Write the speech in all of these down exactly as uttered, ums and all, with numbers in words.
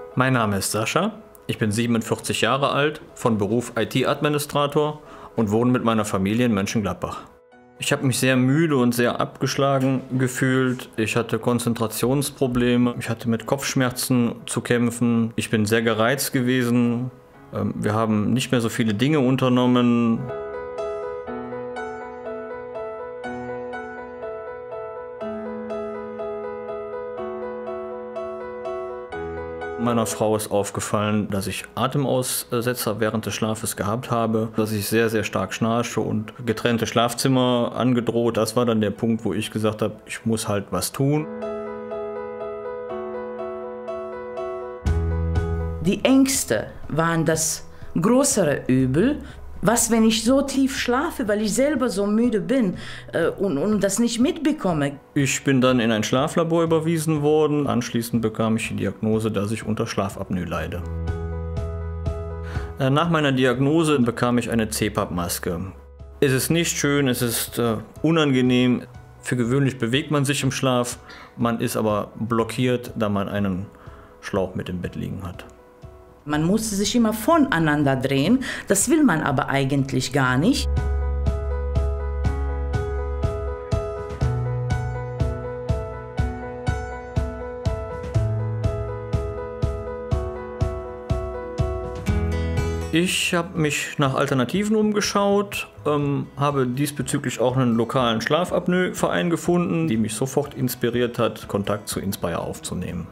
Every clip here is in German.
Mein Name ist Sascha, ich bin siebenundvierzig Jahre alt, von Beruf I T-Administrator und wohne mit meiner Familie in Mönchengladbach. Ich habe mich sehr müde und sehr abgeschlagen gefühlt. Ich hatte Konzentrationsprobleme, ich hatte mit Kopfschmerzen zu kämpfen. Ich bin sehr gereizt gewesen. Wir haben nicht mehr so viele Dinge unternommen. Meiner Frau ist aufgefallen, dass ich Atemaussetzer während des Schlafes gehabt habe, dass ich sehr, sehr stark schnarche und getrennte Schlafzimmer angedroht. Das war dann der Punkt, wo ich gesagt habe, ich muss halt was tun. Die Ängste waren das größere Übel. Was, wenn ich so tief schlafe, weil ich selber so müde bin äh, und, und das nicht mitbekomme? Ich bin dann in ein Schlaflabor überwiesen worden. Anschließend bekam ich die Diagnose, dass ich unter Schlafapnoe leide. Äh, nach meiner Diagnose bekam ich eine C PAP-Maske. Es ist nicht schön, es ist äh, unangenehm. Für gewöhnlich bewegt man sich im Schlaf, man ist aber blockiert, da man einen Schlauch mit im Bett liegen hat. Man musste sich immer voneinander drehen, das will man aber eigentlich gar nicht. Ich habe mich nach Alternativen umgeschaut, ähm, habe diesbezüglich auch einen lokalen Schlafapnoe-Verein gefunden, die mich sofort inspiriert hat, Kontakt zu Inspire aufzunehmen.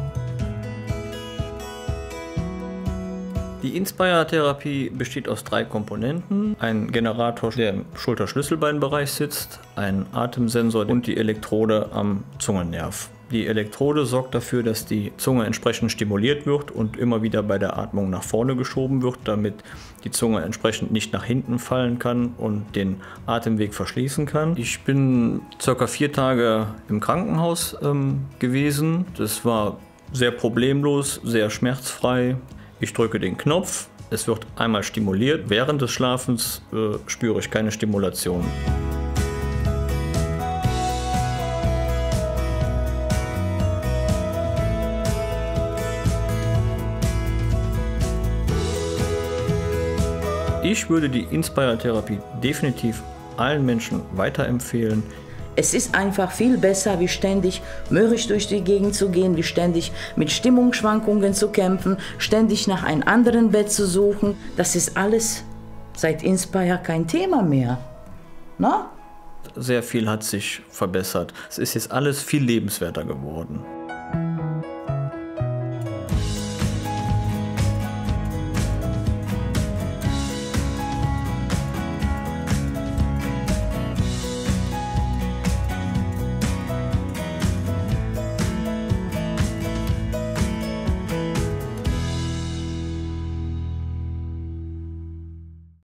Die Inspire-Therapie besteht aus drei Komponenten. Ein Generator, der im Schulter-Schlüsselbeinbereich sitzt, ein Atemsensor und die Elektrode am Zungennerv. Die Elektrode sorgt dafür, dass die Zunge entsprechend stimuliert wird und immer wieder bei der Atmung nach vorne geschoben wird, damit die Zunge entsprechend nicht nach hinten fallen kann und den Atemweg verschließen kann. Ich bin circa vier Tage im Krankenhaus ähm, gewesen. Das war sehr problemlos, sehr schmerzfrei. Ich drücke den Knopf, es wird einmal stimuliert. Während des Schlafens äh, spüre ich keine Stimulation. Ich würde die Inspire-Therapie definitiv allen Menschen weiterempfehlen. Es ist einfach viel besser, wie ständig mürrisch durch die Gegend zu gehen, wie ständig mit Stimmungsschwankungen zu kämpfen, ständig nach einem anderen Bett zu suchen. Das ist alles seit Inspire kein Thema mehr. Na? Sehr viel hat sich verbessert. Es ist jetzt alles viel lebenswerter geworden.